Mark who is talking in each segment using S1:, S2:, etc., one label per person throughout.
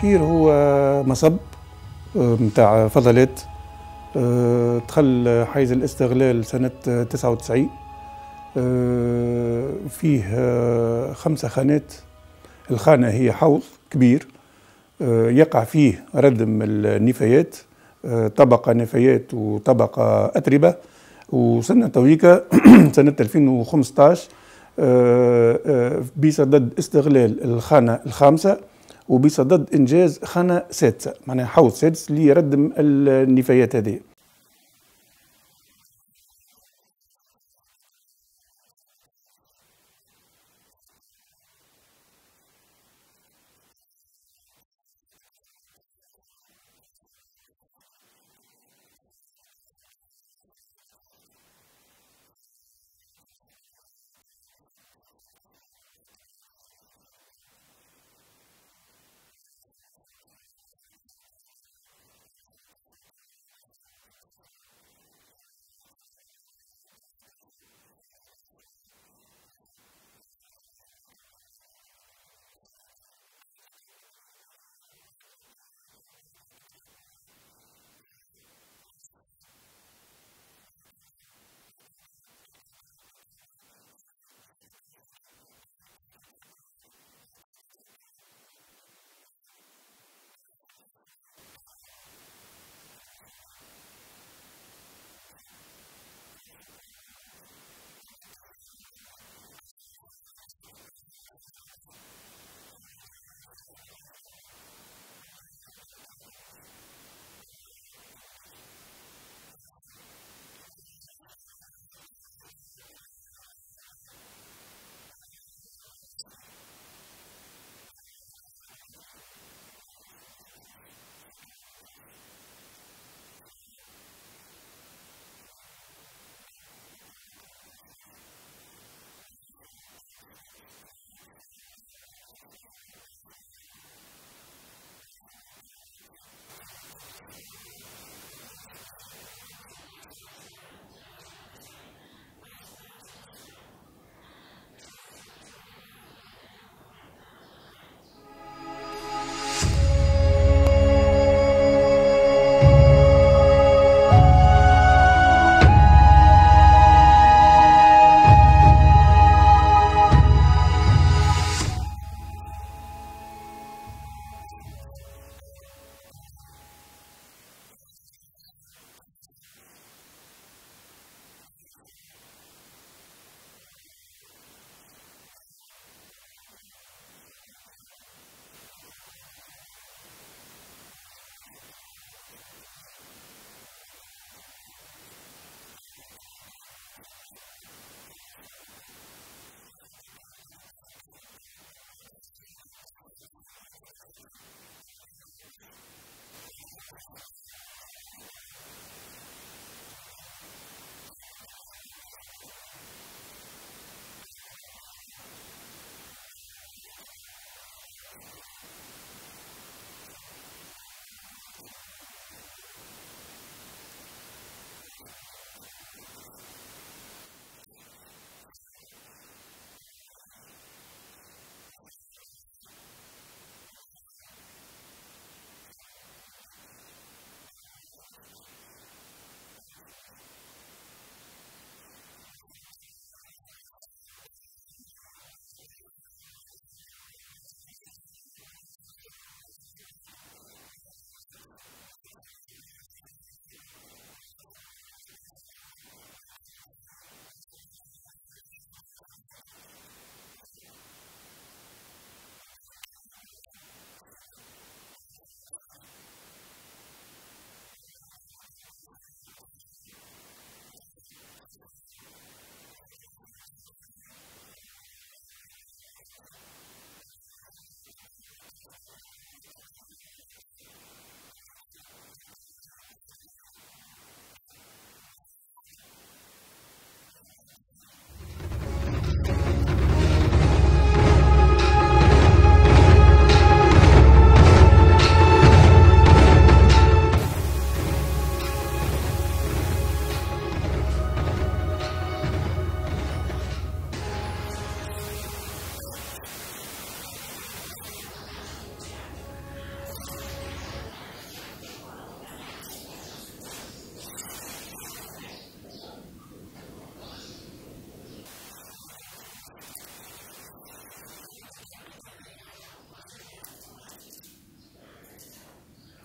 S1: بكير هو مصب متاع فضلات. دخل حيز الاستغلال سنة 99. فيه 5 خانات. الخانة هي حوض كبير يقع فيه ردم النفايات، طبقة نفايات وطبقة أتربة. وصلنا تويكا سنة 2015 بصدد استغلال الخانة الخامسة وبصدد إنجاز خانة سادسة، معناها حوض سادس اللي يردم النفايات هذه.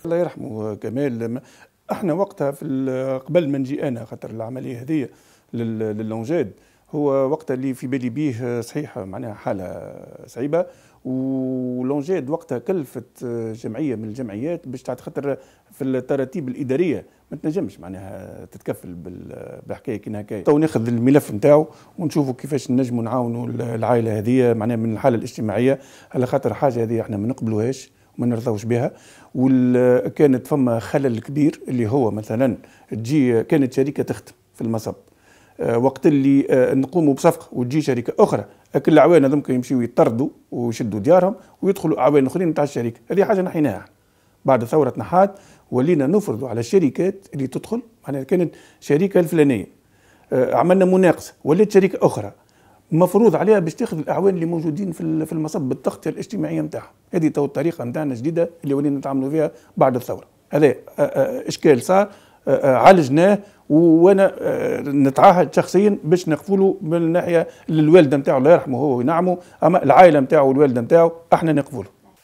S1: الله يرحمه كمال، احنا وقتها قبل ما نجي انا، خاطر العمليه هذه للونجاد هو وقتها اللي في بالي بيه صحيح معناها حاله صعيبه، ولونجاد وقتها كلفت جمعيه من الجمعيات باش خاطر في التراتيب الاداريه ما تنجمش معناها تتكفل بحكايه كي هكايا. تو ناخذ الملف نتاعو ونشوفوا كيفاش نجموا نعاونوا العائله هذه معناها من الحاله الاجتماعيه، على خاطر حاجه هذه احنا ما نقبلوهاش وما نرضاوش بها. وكانت فما خلل كبير اللي هو مثلا كانت شركه تخدم في المصب، وقت اللي نقوموا بصفقه وتجي شركه اخرى، اكل العوان هذوك يمشيوا يطردوا ويشدوا ديارهم ويدخلوا اعوان اخرين نتاع الشركه هذه. حاجه نحيناها بعد ثوره نحات، ولينا نفرضوا على الشركات اللي تدخل، معناها كانت شركه الفلانيه عملنا مناقصه ولات شركه اخرى مفروض عليها باش تاخذ الاعوان اللي موجودين في المصب بالتغطيه الاجتماعيه نتاعها. هذه تو الطريقه نتاعنا الجديده اللي ولينا نتعاملوا فيها بعد الثوره. هذا اشكال صار عالجناه، وانا نتعهد شخصيا باش نقفلوا من الناحيه للوالده نتاعو الله يرحمه هو وينعمه، اما العائله نتاعو والوالده نتاعو احنا نقفلوا.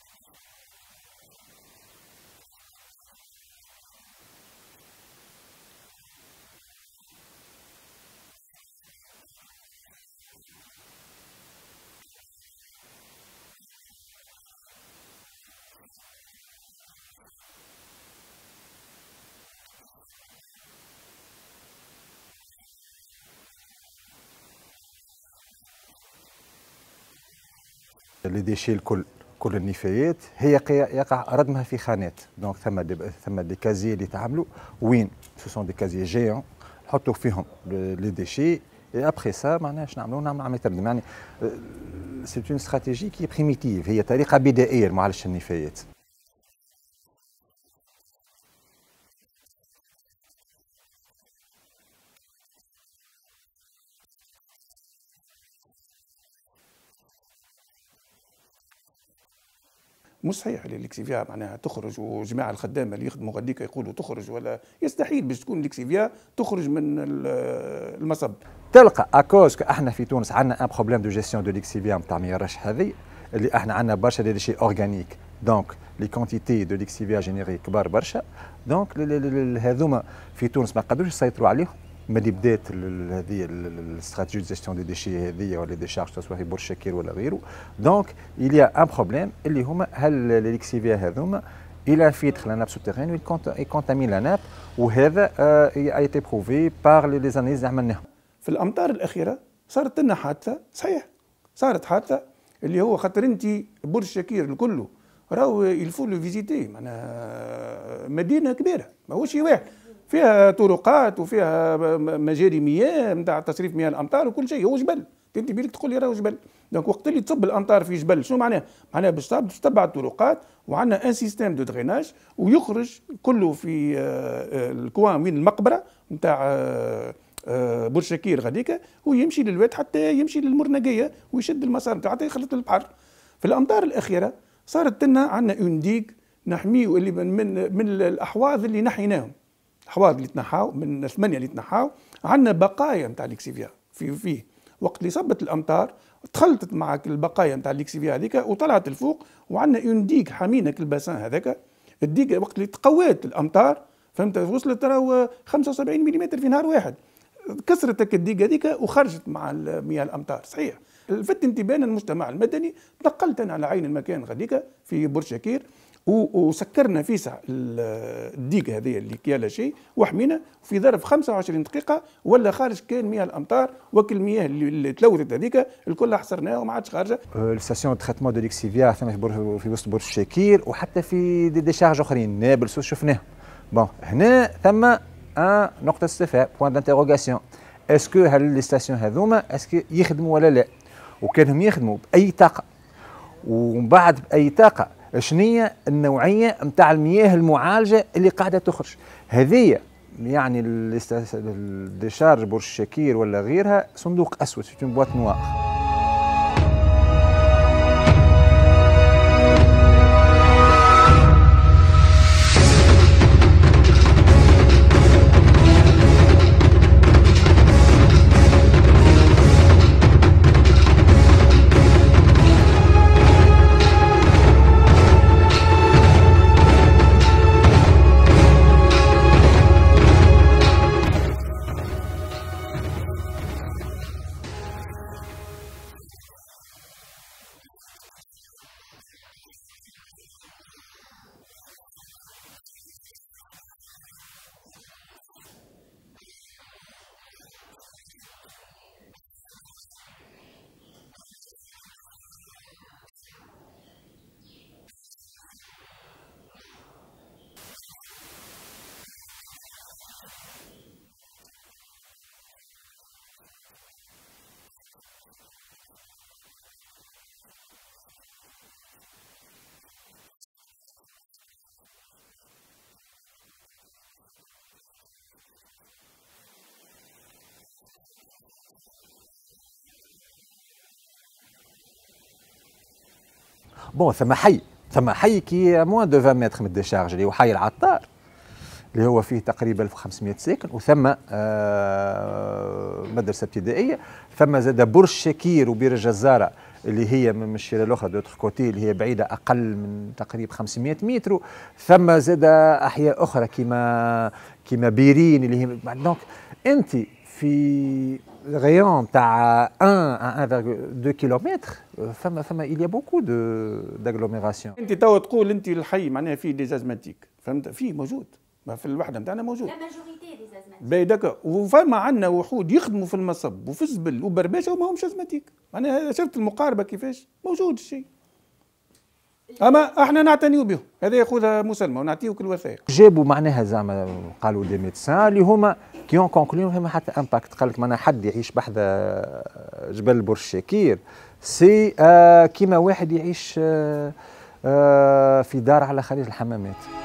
S2: لي ديشي كل النفايات هي يقع ردمها في خانات. دونك ثم دي كازي اللي تعملوا وين سو سون دي كازي جيون نحطوا فيهم لي ديشي، اي ابخي سا معناها اش نعملوا عمليه تردم. يعني سي اون استراتيجي كي بريميتيف، هي طريقه بدائيه لمعالجه النفايات.
S1: مش صحيح اللي ليكسيفيا معناها تخرج، وجماعه الخدامه اللي يخدموا غاديك يقولوا تخرج، ولا يستحيل باش تكون ليكسيفيا تخرج من المصب.
S2: تلقى اكوز احنا في تونس عندنا ان بروبليم دو جيستيون دو ليكسيفيا نتاع مياه الرش هذه، اللي احنا عندنا برشا دي ديشي اورغانيك، دونك لي كونتيتي دو ليكسيفيا جينيري كبار برشا. دونك هذوما في تونس ما قدروش يسيطروا عليهم ملي بدات هذه الاستراتيجيه دو جيستيون دي ديشي هذه ولا دي شارج سواء في بورشكير ولا غيره. دونك إليا ان بروبليم اللي هما هل ليكسيفيا هذوما الى فيتر لا ناب سوتيرين يكونتامين لا ناب، وهذا a été prouvé par les analyses اللي عملناهم.
S1: في الامطار الاخيره صارت لنا حادثه، صحيح صارت حادثه اللي هو خاطر انت برج شكير الكل راهو يلفوا له فيزيتي، معناها مدينه كبيره ماهوش شي واحد، فيها طرقات وفيها مجاري مياه نتاع تصريف مياه الامطار وكل شيء، هو جبل. انت بيلك تقول لي راهو جبل، دونك وقت اللي تصب الامطار في جبل شنو معناها؟ معناها باش تتبع الطرقات، وعندنا ان سيستيم دو دريناج ويخرج كله في الكوان وين المقبره نتاع برج شكير غاديكا، ويمشي للواد حتى يمشي للمرنقيه ويشد المسار نتاعو حتى يخلط البحر. في الامطار الاخيره صارت لنا عندنا اون ديك نحميو اللي من الاحواض اللي نحيناهم، الاحواض اللي تنحاو من الثمانيه اللي تنحاو، عندنا بقايا نتاع ليكسيفيا فيه وقت اللي صبت الامطار تخلطت مع البقايا نتاع ليكسيفيا هذيك وطلعت الفوق، وعندنا اون ديك حامينا كالباسان هذاك. الديك وقت اللي تقوات الامطار فهمت وصلت راهو 75 ملم في نهار واحد، كسرت الديك هذيك وخرجت مع مياه الامطار. صحيح لفت انتباهنا المجتمع المدني، نقلت انا على عين المكان غاديكا في برج شكير وسكرنا فيسع الديك هذه اللي كيالا شيء وحمينا، في ظرف 25 دقيقه ولا خارج كان مياه الامطار، وكل المياه اللي تلوثت هذيك الكل حصرناها وما عادش خارجه.
S2: الستاسيون دو تريتمون دو ليكسيفيا في وسط برج شكير، وحتى في دي شارج اخرين نابلس شفناهم. بون هنا ثم نقطه استفهام بوان دانتيروغاسيون، اسكو هل لي ستاسيون هذوما اسكو يخدموا ولا لا؟ وكانهم يخدموا باي طاقه، ومن بعد باي طاقه شنية النوعيه نتاع المياه المعالجه اللي قاعده تخرج هذه. يعني الديشارج برج شكير ولا غيرها صندوق اسود، في بواط نوار. بون ثم حي كي موان دو 20 متر من الديشارج اللي هو حي العطار اللي هو فيه تقريبا 1500 ساكن، وثم مدرسه ابتدائيه، ثم زاد برج شكير وبير الجزاره اللي هي من الشارع الاخرى دوتر كوتي اللي هي بعيده اقل من تقريبا 500 متر، ثم زاد احياء اخرى كيما بيرين اللي هي دونك انت في غيون تاع 1 1,2 كيلومتر فما il y a beaucoup d'agglomération.
S1: انت توا تقول انت الحي معناها فيه ديزازماتيك، فهمت؟ فيه موجود، ما في الوحده نتاعنا موجود.
S3: لا ماجوريتي ديزازماتيك.
S1: باهي دكا، وفما عندنا وحود يخدموا في المصب وفي الزبل وبرباشه وما همش ازماتيك، معناها شفت المقاربه كيفاش موجود الشيء. اما احنا نعتنيو بهم، هذا ياخذها مسلمه ونعطيوك الوثائق.
S2: جابوا معناها زعما قالوا دي ميدسان اللي هما كي اون كونكليون فما حتى امباكت، قال لك معناها حد يعيش بحذا جبل برج شكير سي كيما واحد يعيش في دار على خليج الحمامات.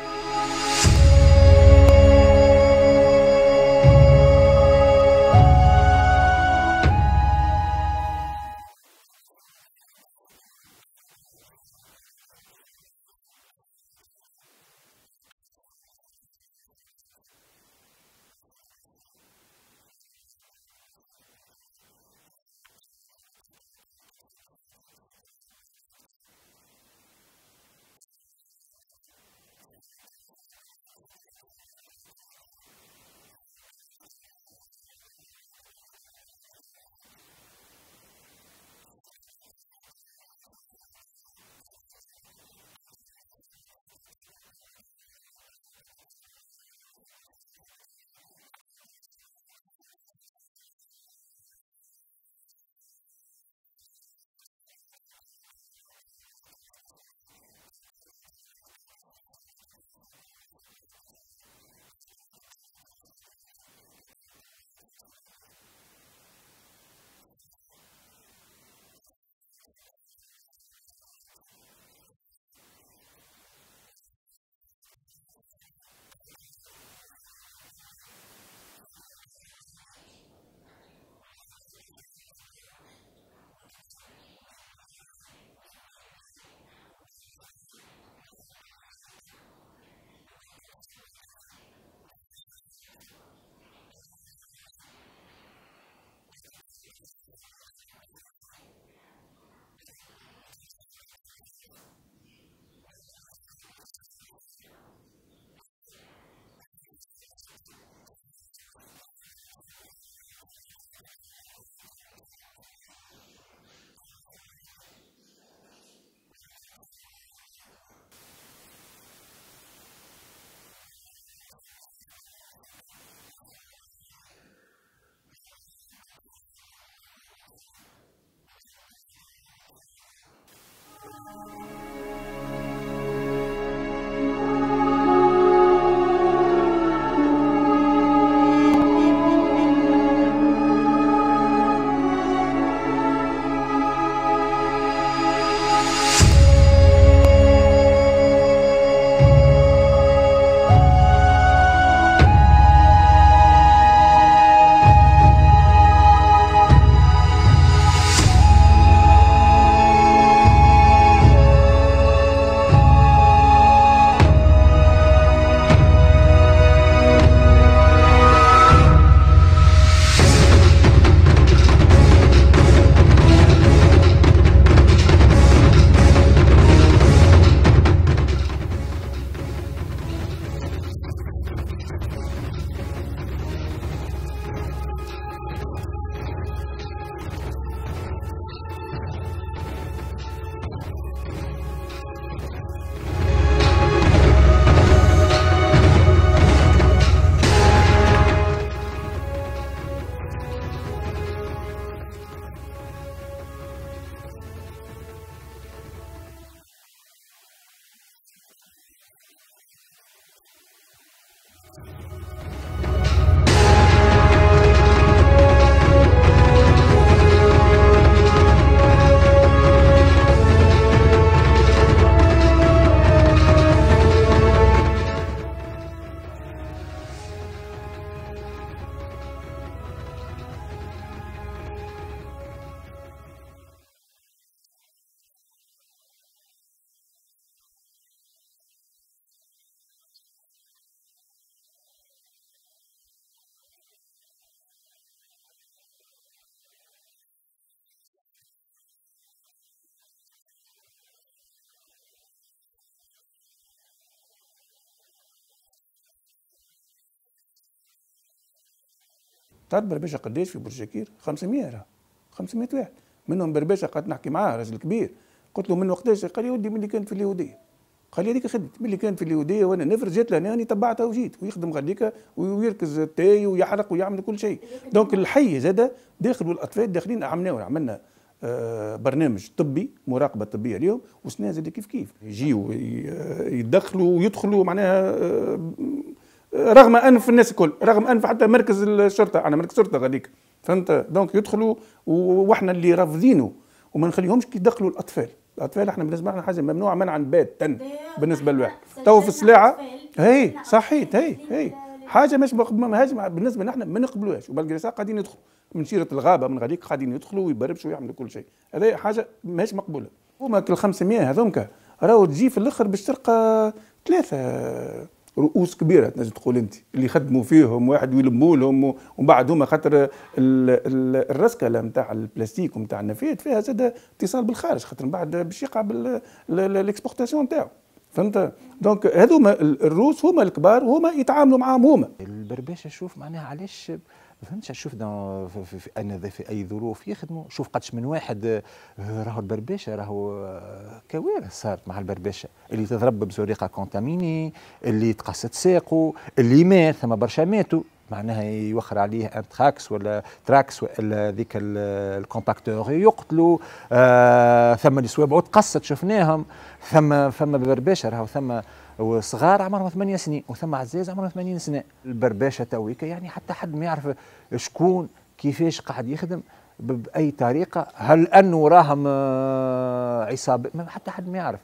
S1: تعرف بربشه قداش في بورشاكير؟ 500 راه 500 واحد منهم بربشه. قعدت نحكي معاه راجل كبير، قلت له من وقتاش؟ قال لي ودي ملي كانت في اليهوديه. قال لي هذيك خدمت ملي كانت في اليهوديه وانا نفر، جات لهنا راني تبعتها وجيت، ويخدم غاديكا ويركز التاي ويحرق ويعمل كل شيء. دونك الحي زاد داخل والاطفال داخلين. عملنا برنامج طبي، مراقبه طبيه اليوم، وسنا زاد كيف كيف يجيو يدخلوا ويدخلوا معناها رغم انف الناس الكل، رغم انف حتى مركز الشرطه. انا مركز شرطه غاديك، فهمت؟ دونك يدخلوا واحنا اللي رافضينه وما نخليهمش يدخلوا الاطفال. الاطفال احنا بالنسبه لنا حاجه ممنوعه منعا باتا بالنسبه للواحد. تو في السلاعه هي صحيت هي حاجه مش مهاجمه بالنسبه لنا، احنا ما نقبلوهاش. وبالقريصه قاعدين يدخلوا من شيره الغابه من غاديك، قاعدين يدخلوا ويبربشوا ويعملوا كل شيء. هذه حاجه ماهيش مقبوله. هما ال 500 هذومك راهو تجي في الاخر باش تلقى 3 رؤوس كبيره تنجم تقول انت اللي يخدموا فيهم، واحد ويلموا لهم، ومن بعد هما خاطر الرسكله نتاع البلاستيك ونتاع النفايات فيها زاد اتصال بالخارج، خاطر من بعد باش يقع بالاكسبورتاسيون نتاعو. فهمت؟ دونك هذوما الروس هما الكبار وهما يتعاملوا معاهم هما.
S2: البرباشه شوف معناها علاش ما فهمتش. شوف في اي ظروف يخدموا. شوف قدش من واحد راهو البرباشه راهو كوارث صارت مع البرباشه، اللي تضرب بسرقه كونتاميني، اللي تقصت ساقه، اللي مات. ثم برشا ماتوا معناها يوخر عليه ان تراكس ولا ذيك الكومباكتور يقتلوا. ثم اللي صوابعه تقصت شفناهم. ثم برباشه راهو ثم وصغار عمرهم 8 سنين، وثم عزاز عمرهم 80 سنه. البرباشه تويكا يعني حتى حد ما يعرف شكون كيفاش قاعد يخدم باي طريقه، هل انه راهم عصابه، حتى حد ما يعرف.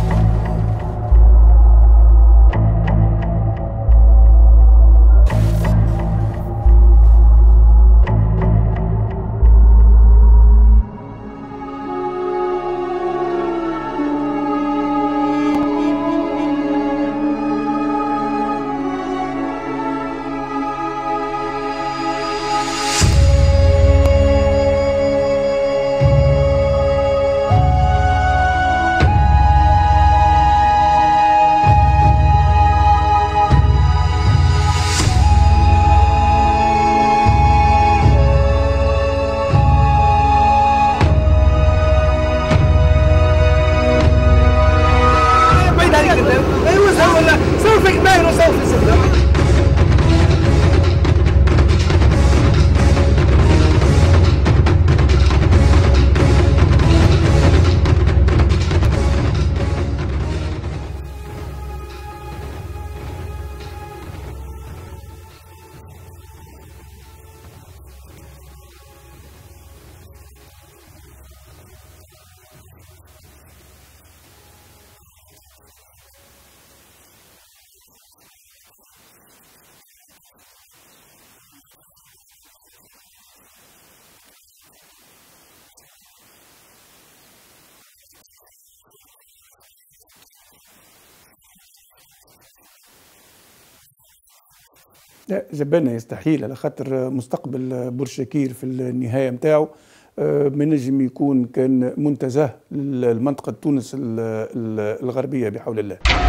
S1: لا جبلنا يستحيل، على خاطر مستقبل بورشاكير في النهايه نتاعو ما نجم يكون كان منتزه للمنطقه تونس الغربيه بحول الله.